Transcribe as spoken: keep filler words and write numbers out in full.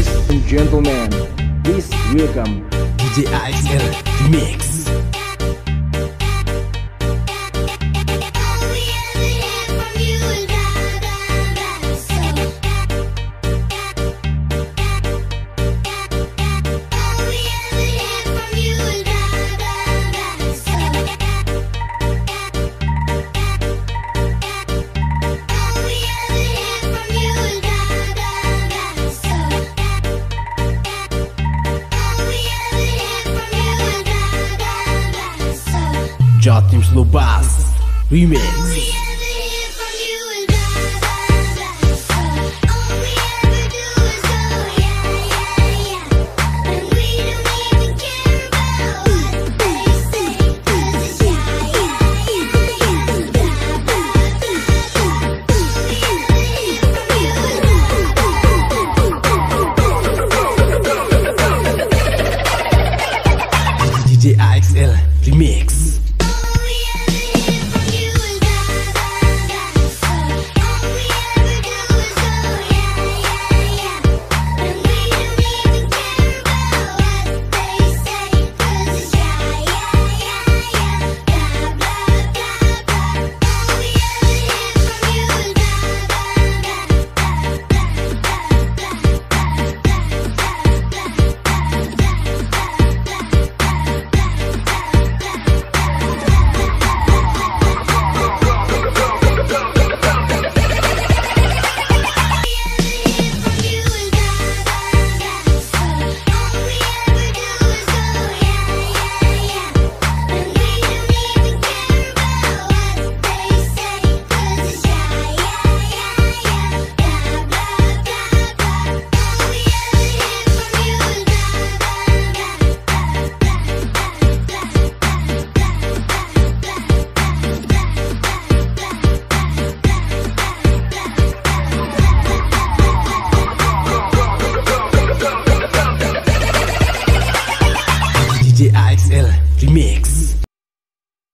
Ladies and gentlemen, please welcome D J A X L Mix. Jatim Slow Bass Remix. D J A X L Remix. D J A X L Remix.